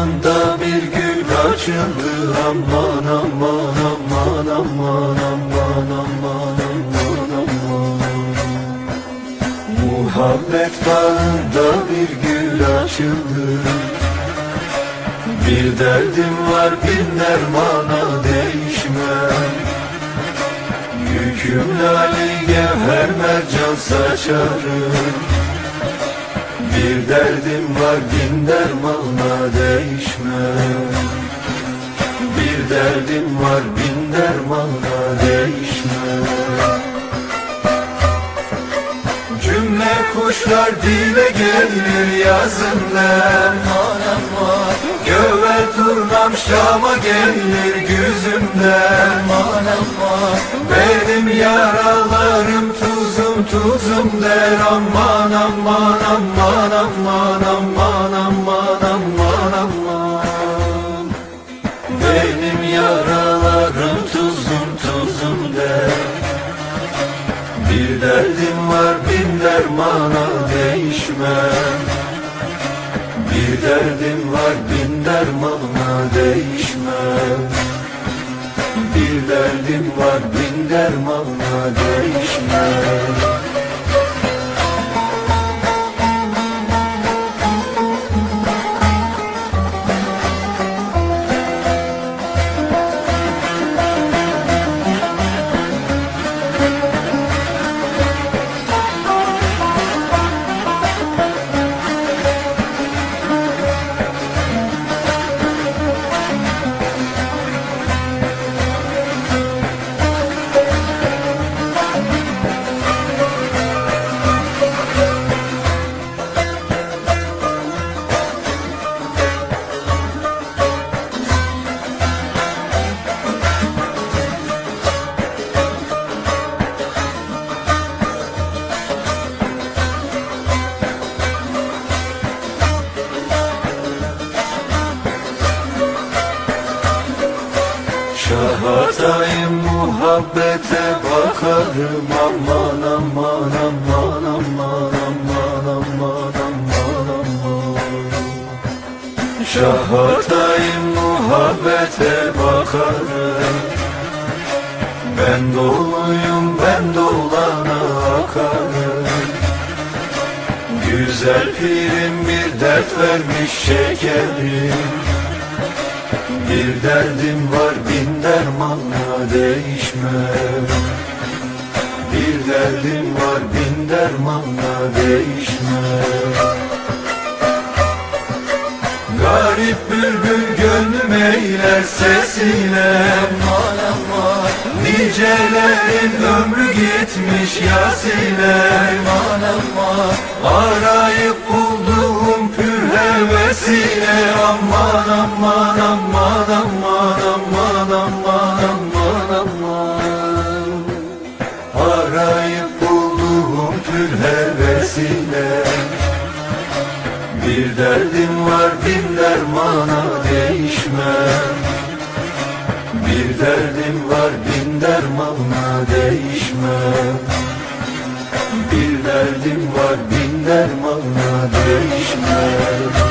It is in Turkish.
bağında bir gül açıldı. Aman aman aman aman aman aman aman aman. Muhabbet bağında bir gül açıldı. Bir derdim var bin dermana değişmem. Yüküm lali gevher mercan saçarım. Bir derdim var bin dermana değişmem. Bir derdim var bin dermana değişmem. Cümle kuşlar dile gelir yazımdan. Gövel turnam Şam'a gelir güzümden. Benim yaralarım tuzum tuzum der. Aman aman aman aman aman aman aman aman. Benim yaralarım tuzum tuzum der. Bir derdim var bin dermana değişmem. Bir derdim var bin dermana değişmem. Bir derdim var bin dermana değişmem. Şahatayım muhabbete bakarım. Aman aman aman aman aman aman aman aman. Şahatayım muhabbete bakarım. Ben doluyum ben dolana akarım. Güzel pirim bir dert vermiş şekerim. Bir derdim var bin dermanla değişmem. Bir derdim var bin dermanla değişmem. Garip bülbül gönlüm eyler sesiyle. Nicelerin ömrü gitmiş yasile. Arayıp bulduğum pür hevesiyle. Aman aman aman aman aman aman aman aman. Arayıp bulduğum pür hevesiyle. Bir derdim var bin dermana değişmem. Bir derdim var bin dermana değişmem. Bir derdim var bin dermana değişmem.